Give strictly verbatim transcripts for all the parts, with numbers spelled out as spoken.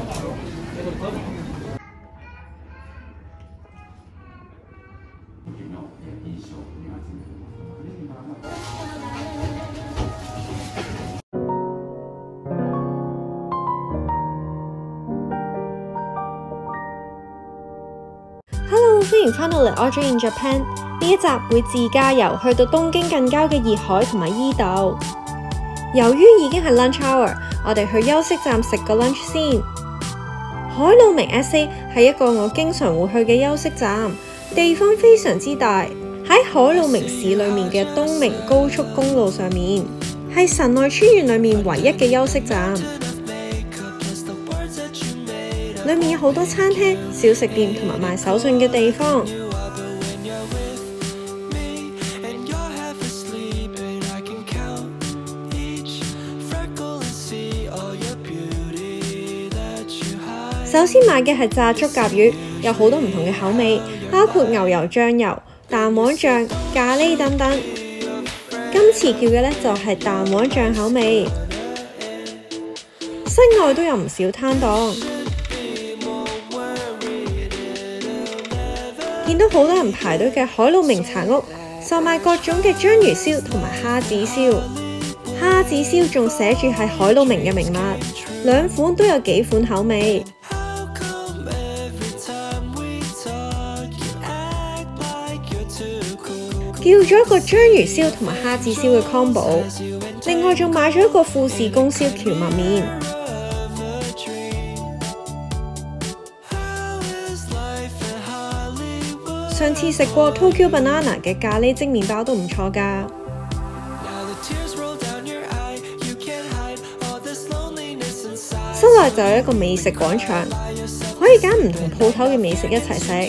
Hello， 歡迎返到嚟 Audrey in Japan。呢一集會自駕遊去到東京近郊嘅熱海同埋伊豆。由於已經係 lunch hour， 我哋去休息站食個 lunch 先。海路明 S A 係一個我經常會去嘅休息站，地方非常之大，喺海路明市裏面嘅東明高速公路上面，係神奈川縣裏面唯一嘅休息站。裏面有好多餐廳、小食店同埋賣手信嘅地方。首先買嘅係炸竹甲魚，有好多唔同嘅口味，包括牛油醬油、蛋黃醬、咖喱等等。今次叫嘅呢就係蛋黃醬口味。室外都有唔少攤檔。見到好多人排隊嘅海路明茶屋，售賣各種嘅章魚燒同埋蝦子燒。蝦子燒仲寫住係海路明嘅名物，兩款都有幾款口味。叫咗一個章魚燒同埋蝦子燒嘅 combo， 另外仲買咗一個富士宮燒蕎麥麵。上次食過 Tokyo Banana 嘅咖喱蒸麵包都唔錯㗎。室內就有一個美食廣場，可以揀唔同鋪頭嘅美食一齊食。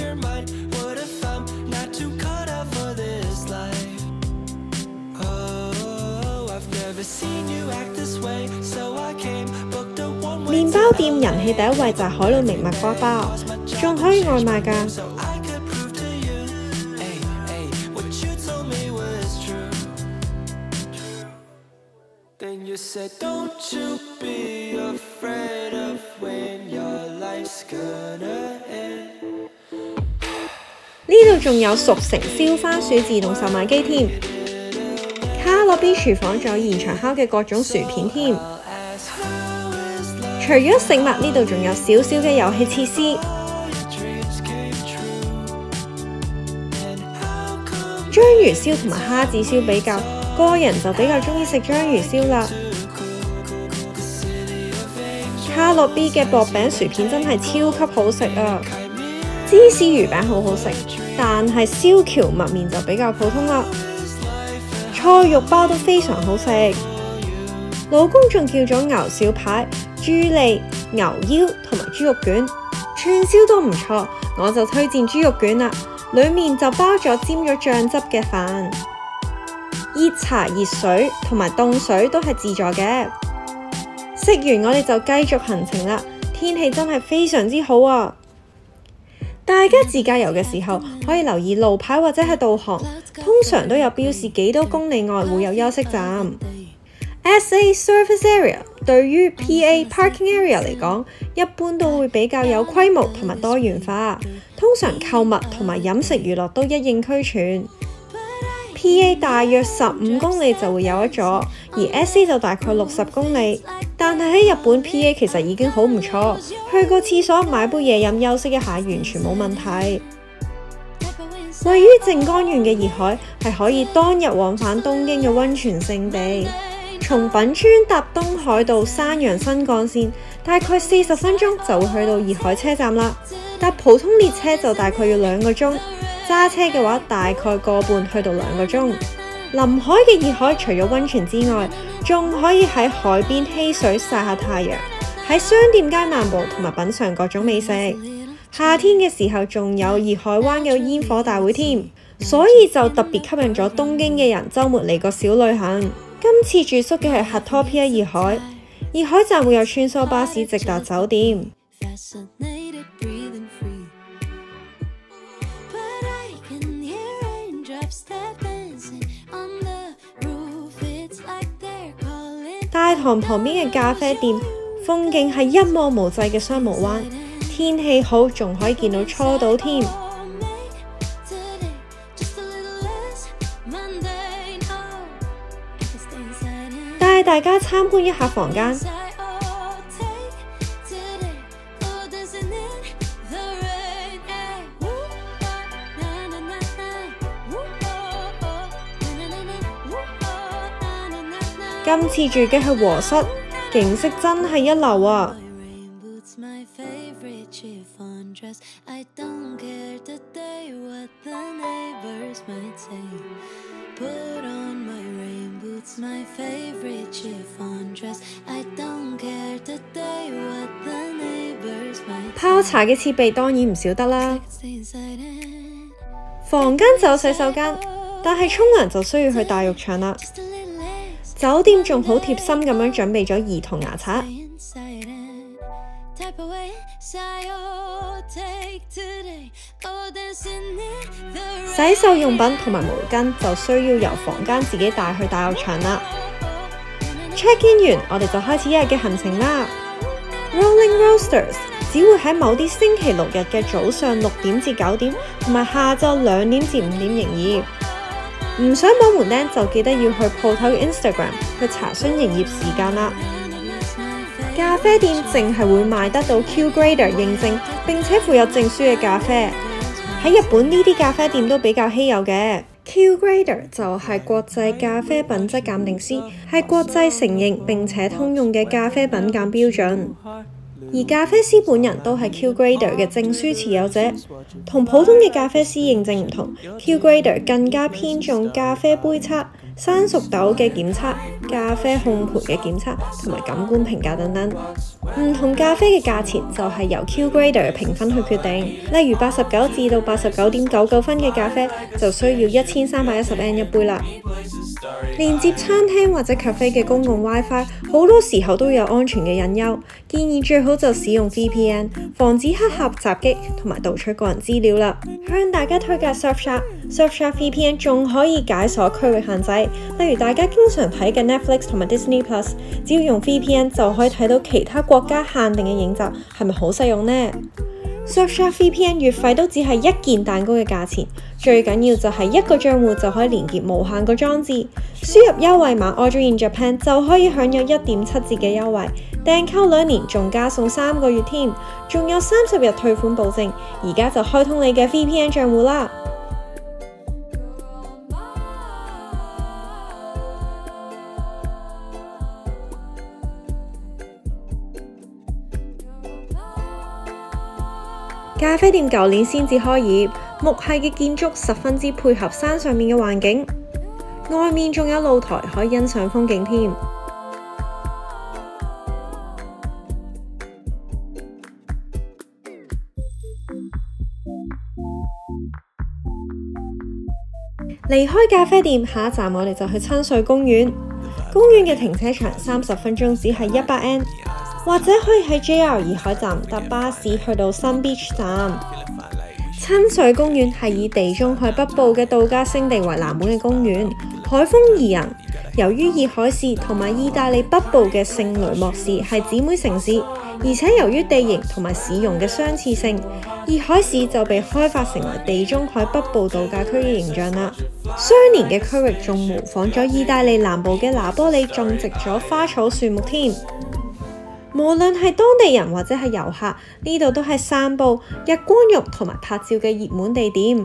麵包店人氣第一位就係海路明蜜瓜包，仲可以外賣㗎。呢度仲有熟成燒番薯自動售賣機添，卡樂 B 廚房仲有現場烤嘅各種薯片添。除咗食物，呢度仲有少少嘅遊戲設施。章魚燒同埋蝦子燒比較，個人就比較中意食章魚燒啦。卡樂 B 嘅薄餅薯片真係超級好食啊！芝士魚餅好好食，但係燒蕎麥麵就比較普通啦。菜肉包都非常好食，老公仲叫咗牛小排、豬脷、牛腰同埋豬肉卷，串燒都唔錯，我就推薦豬肉卷啦。裏面就包咗沾咗醬汁嘅飯，熱茶、熱水同埋凍水都係自助嘅。食完我哋就繼續行程啦，天氣真係非常之好啊！大家自駕遊嘅時候可以留意路牌或者係導航，通常都有標示幾多公里外會有休息站。S A Service Area 對於 P A Parking Area 嚟講，一般都會比較有規模同埋多元化，通常購物同埋飲食娛樂都一應俱全。P A 大約十五公里就會有一座，而 S A 就大概六十公里。但係喺日本 P A 其實已經好唔錯，去個廁所買杯嘢飲休息一下完全冇問題。位於靜岡縣嘅熱海係可以當日往返東京嘅溫泉勝地。從品川搭東海道山陽新幹線，大概四十分鐘就會去到熱海車站啦。搭普通列車就大概要兩個鐘，揸車嘅話大概個半去到兩個鐘。臨海嘅熱海除咗溫泉之外，仲可以喺海邊嬉水曬下太陽，喺商店街漫步同埋品嚐各種美食。夏天嘅時候仲有熱海灣嘅煙火大會添，所以就特別吸引咗東京嘅人週末嚟個小旅行。今次住宿嘅係核托 P A 熱海，熱海站會有穿梭巴士直達酒店。大堂旁邊嘅咖啡店風景係一望無際嘅雙木灣，天氣好仲可以見到初島添。帶大家參觀一下房間。今次住嘅係和室，景色真係一流啊！泡茶嘅設備當然唔少得啦。房間就有洗手間，但係沖涼就需要去大浴場啦。酒店仲好貼心咁樣準備咗兒童牙刷，洗手用品同埋毛巾就需要由房間自己帶去大浴場啦。check in 完，我哋就開始一日嘅行程啦。Rolling Roasters 只會喺某啲星期六日嘅早上六點至九點，同埋下晝兩點至五點營業。唔想摸門釘就記得要去鋪頭嘅 Instagram 去查詢營業時間啦。咖啡店淨係會賣得到 Q Grader 認證並且附有證書嘅咖啡。喺日本呢啲咖啡店都比較稀有嘅。Q Grader 就係國際咖啡品質鑑定師，係國際承認並且通用嘅咖啡品鑑標準。而咖啡師本人都係 Q Grader 嘅證書持有者，同普通嘅咖啡師認證唔同。Q Grader 更加偏重咖啡杯測、生熟豆嘅檢測、咖啡烘焙嘅檢測同埋感官評價等等。唔同咖啡嘅價錢就係由 Q Grader 嘅評分去決定。例如八十九至到八十九點九九分嘅咖啡就需要一千三百一十 yen 一杯啦。連接餐廳或者咖啡嘅公共 WiFi 好多時候都有安全嘅隱憂，建議最好就使用 V P N， 防止黑客襲擊同埋盜取個人資料啦。向大家推介 Surfshark，Surfshark V P N 仲可以解鎖區域限制，例如大家經常睇嘅 Netflix 同埋 Disney Plus， 只要用 V P N 就可以睇到其他國家限定嘅影集，係咪好實用呢？ Surfshark V P N 月費都只係一件蛋糕嘅價錢，最緊要就係一個賬戶就可以連結無限個裝置，輸入優惠碼 Order in Japan 就可以享有一點七折嘅優惠，訂購兩年仲加送三個月添，仲有三十日退款保證，而家就開通你嘅 V P N 賬戶啦！咖啡店舊年先至開業，木系嘅建築十分之配合山上面嘅環境，外面仲有露台可以欣賞風景添。離開咖啡店，下一站我哋就去親水公園。公園嘅停車場三十分鐘只係一百 yen。或者可以喺 J R 二海站搭巴士去到 Sun Beach 站。親水公園係以地中海北部嘅度假勝地為藍本嘅公園，海風宜人。由於熱海市同埋意大利北部嘅聖雷莫市係姊妹城市，而且由於地形同埋市容嘅相似性，熱海市就被開發成為地中海北部度假區嘅形象啦。相連嘅區域仲模仿咗意大利南部嘅拿波里種植咗花草樹木添。無論係當地人或者係遊客，呢度都係散步、日光浴同埋拍照嘅熱門地點。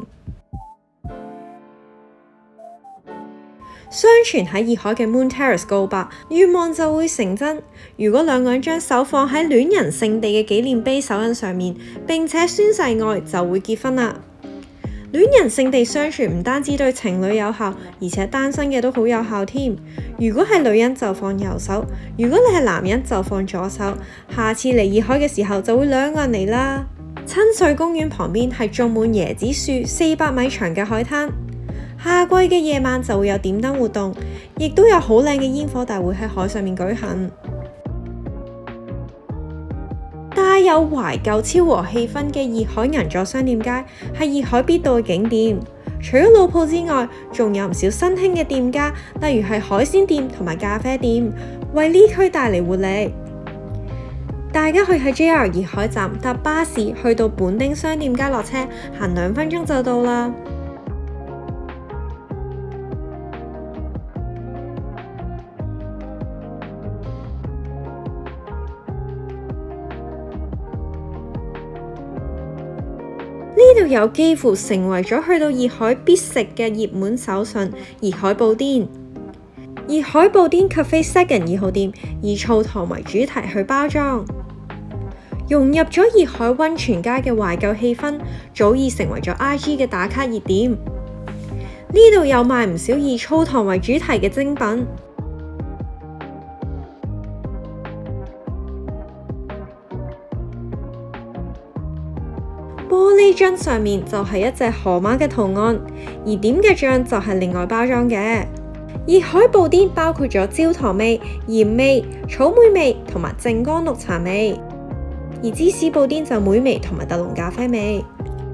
相傳喺熱海嘅 Moon Terrace 告白，願望就會成真。如果兩個人將手放喺戀人聖地嘅紀念碑手印上面，並且宣誓愛，就會結婚啦。戀人聖地相傳唔單止對情侶有效，而且單身嘅都好有效添。如果係女人就放右手，如果你係男人就放左手。下次嚟熱海嘅時候就會兩個人嚟啦。親水公園旁邊係種滿椰子樹、四百米長嘅海灘。夏季嘅夜晚就會有點燈活動，亦都有好靚嘅煙火大會喺海上面舉行。帶有懷舊昭和氣氛嘅熱海銀座商店街係熱海必到嘅景點。除咗老鋪之外，仲有唔少新興嘅店家，例如係海鮮店同埋咖啡店，為呢區帶嚟活力。 大家可以喺 J R 怡海站搭巴士去到本町商店街落車，行兩分鐘就到啦。呢度有幾乎成為咗去到怡海必食嘅熱門手信——怡海布甸。怡海布甸 Cafe Second 二號店以澡堂為主題去包裝，融入咗怡海溫泉街嘅懷舊氣氛，早已成為咗 I G 嘅打卡熱點。呢度有賣唔少以澡堂為主題嘅精品。玻璃樽上面就係一隻河馬嘅圖案，而點嘅醬就係另外包裝嘅。怡海布甸包括咗焦糖味、鹽味、草莓味同埋靜岡綠茶味，而芝士布甸就莓味同埋特濃咖啡味。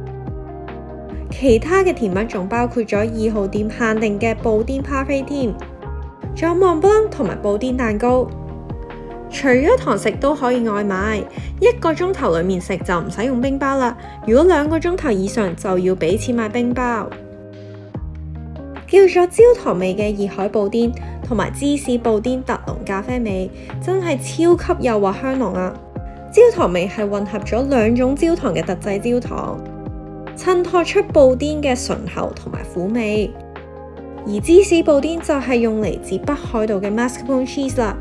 其他嘅甜品仲包括咗二號店限定嘅布甸咖啡添，仲有芒布朗同埋布甸蛋糕。除咗堂食都可以外賣，一個鐘頭裏面食就唔使用冰包啦。如果兩個鐘頭以上就要俾錢買冰包。叫咗焦糖味嘅怡海布甸同埋芝士布甸特濃咖啡味，真係超級誘惑香濃啊！焦糖味係混合咗兩種焦糖嘅特製焦糖，襯托出布甸嘅醇厚同埋苦味。而芝士布甸就係用嚟自北海道嘅 mascarpone cheese 啦。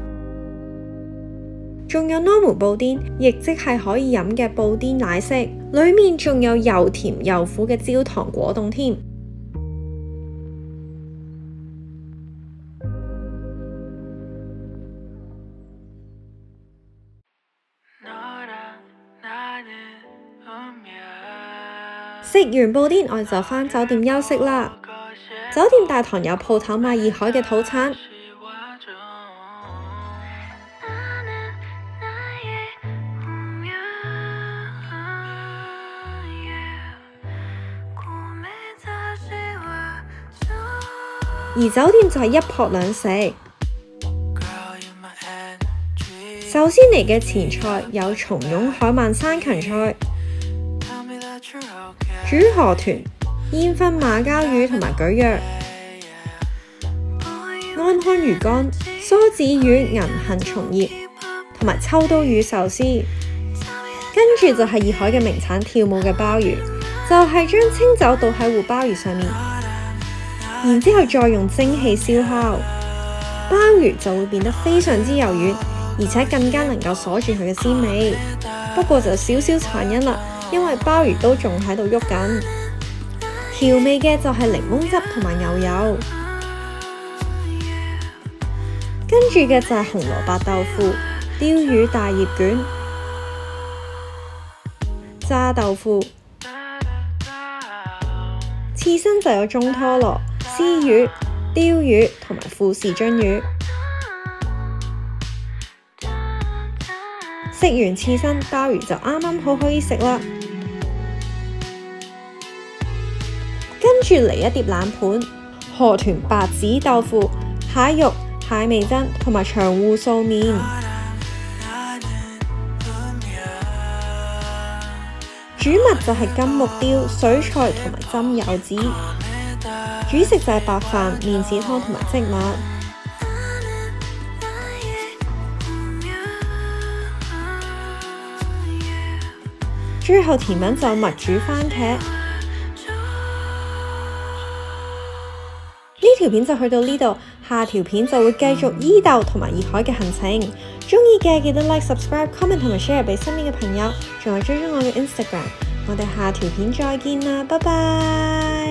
仲有 normal 布甸，亦即係可以飲嘅布甸奶昔，裏面仲有又甜又苦嘅焦糖果凍添。食完布甸，我哋就返酒店休息啦。酒店大堂有鋪頭賣怡海嘅土產。而酒店就係一撲兩食。首先嚟嘅前菜有松茸海鰻山芹菜、煮河豚、煙燻馬鮫魚同埋蒟蒻、安康魚乾、梭子魚銀杏松葉同埋秋刀魚壽司。跟住就係怡海嘅名產跳舞嘅鮑魚，就係、是、將清酒倒喺壺鮑魚上面，然之後再用蒸汽燒烤，鮑魚就會變得非常之柔軟，而且更加能夠鎖住佢嘅鮮味。不過就少少殘忍啦，因為鮑魚都仲喺度喐緊。調味嘅就係檸檬汁同埋牛油，跟住嘅就係紅蘿蔔豆腐、鯛魚大葉卷、炸豆腐，刺身就有中拖羅、絲魚、鯛魚同埋富士津魚。食完刺身，鮑魚就啱啱好可以食啦。跟住嚟一碟冷盤，河豚白子豆腐、蟹肉、蟹味噌同埋長芋素麵。主物就係金木雕、水菜同埋針柚子，主食就係白飯、麵豉湯同埋漬物。最後甜品就蜜煮番茄。呢條片就去到呢度，下條片就會繼續伊豆同埋怡海嘅行程。鍾意嘅記得 like、subscribe、comment 同埋 share 俾身邊嘅朋友，仲有追蹤我嘅 Instagram。我哋下條片再見啦，拜拜。